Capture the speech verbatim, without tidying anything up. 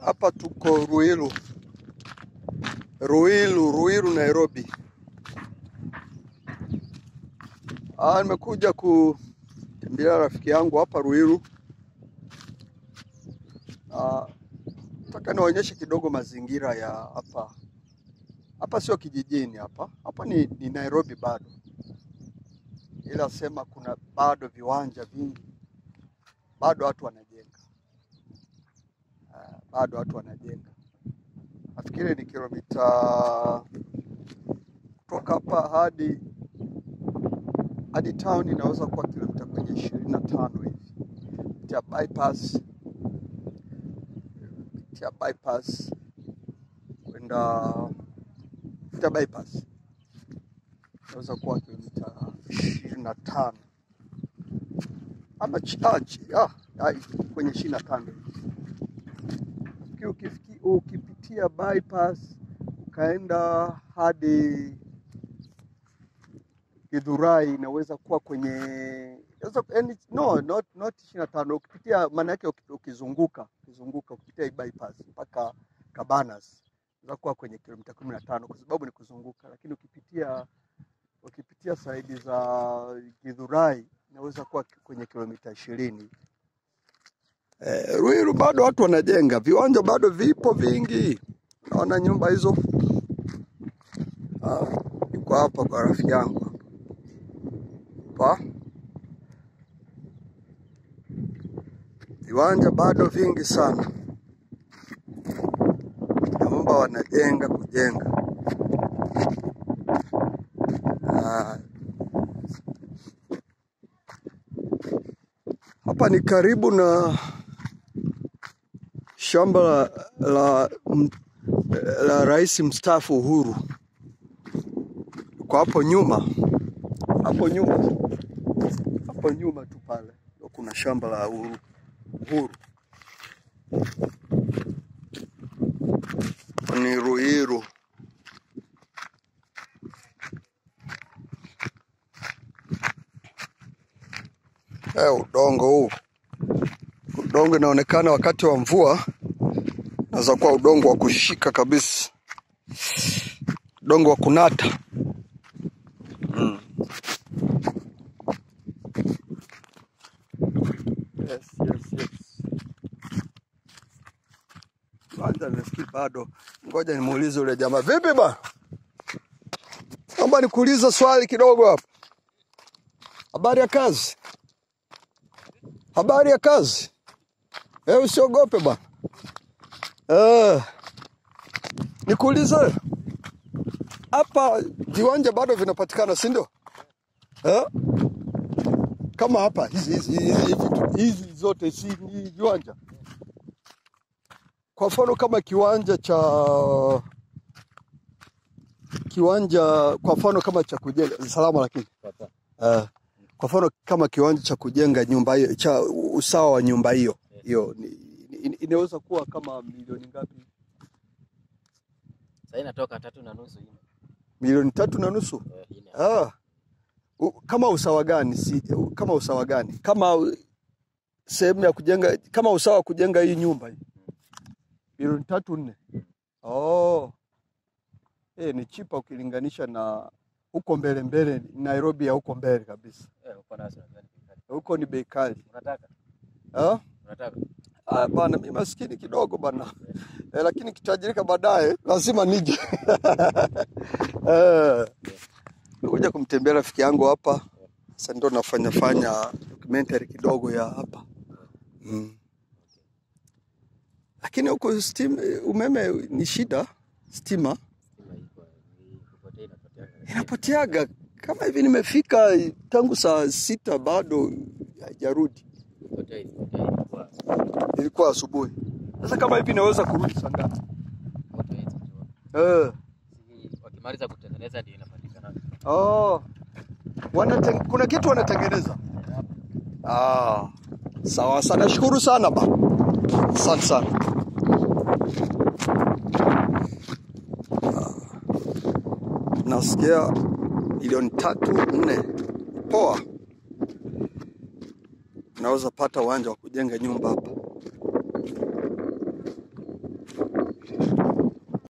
Hapa tuko Ruiru. Ruiru, Ruiru Nairobi. Ah, nimekuja kutembelea rafiki yangu hapa Ruiru. Ah, nataka niwaonyeshe kidogo mazingira ya hapa. Hapa sio kijijini hapa. Hapa ni, ni Nairobi bado. Ila sema kuna bado viwanja vingi. Bado watu wanajenga. Ah, bado watu wanajenga. Nafikiri ni kilomita kutoka hapa hadi hadi town inaweza kuwa kilomita kwenye ishirini na tano hivi. Kupitia bypass. Kupitia bypass kwenda kupitia bypass. Inaweza kuwa kilomita ishirini na tano. Ama chache, ah, ah, kwenye ishirini na tano. Ukifiki ukipitia bypass ukaenda hadi Githurai inaweza kuwa kwenye no not not ishirini na tano. Ukipitia maana yake ukizunguka ukizunguka ukipitia bypass mpaka Cabanas inaweza kuwa kwenye kilomita kumi na tano kwa sababu ni kuzunguka, lakini ukipitia ukipitia saidi za Githurai inaweza kuwa kwenye kilomita ishirini. Eh, Ruiru bado watu wanajenga, viwanja bado vipo vingi. Naona nyumba hizo. Ah, niko hapa kwa rafiki yangu. Pa. Viwanja bado vingi sana. Nyumba wanajenga kujenga. Ah. Hapa ni karibu na shamba la, la, la rais mstaafu Uhuru. Kwa hapo nyuma, hapo nyuma, hapo nyuma tu pale kuna shamba la Uhuru. Uhuru. Ni Ruiru. Eh, udongo huu. Udongo inaonekana wakati wa mvua naweza kuwa udongo wa kushika kabisa. Udongo wa kunata. Mm. Yes, yes, yes. Kwanza nafikiri bado. Ngoja nimuulize yule jamaa. Vipi ba? Naomba nikuulize swali kidogo hapa. Habari ya kazi? Habari ya kazi? Eh, usiogope bwana. Eh. Nikuulize. Hapa viwanja bado vinapatikana, si ndio? Eh? Kama hapa hizi hizi hizi, hizi zote si ni viwanja. Kwa mfano kama kiwanja cha kiwanja kwa mfano kama cha kujenga salama lakini. Eh. Kwa mfano kama kiwanja cha kujenga nyumba hiyo cha usawa wa nyumba hiyo hiyo inaweza kuwa kama milioni ngapi? Sasa inatoka tatu na nusu hivi. Milioni tatu na nusu? Ah. U, kama usawa gani? Si kama usawa gani? Kama sehemu ya kujenga kama usawa kujenga hii nyumba hii. Milioni tatu nne. Oh. Eh, ni chipa ukilinganisha na huko mbele mbele Nairobi ya huko mbele kabisa. Eh, huko nazo nadhani. Huko ni bei kali. Unataka? Ah? Unataka? Ah bana, mimi maskini kidogo bana. Eh, lakini kitajirika baadaye lazima nije. Eh. Nimekuja kumtembea rafiki yangu hapa. Sasa ndo nafanya fanya documentary kidogo ya hapa. Mm. Lakini huko steam umeme ni shida, stima. Inapoteaga kama hivi nimefika tangu saa sita bado haijarudi. Ilikuwa asubuhi. Sasa kama hivi naweza kurudi saa ngapi? Eh. Wakimaliza kutengeneza ndio inapatikana. Oh. Wanateng kuna kitu wanatengeneza. Ah. Sawa sana. Nashukuru sana ba. Asante sana. Nasikia milioni tatu nne. Poa. Naweza pata uwanja wa kujenga nyumba hapa.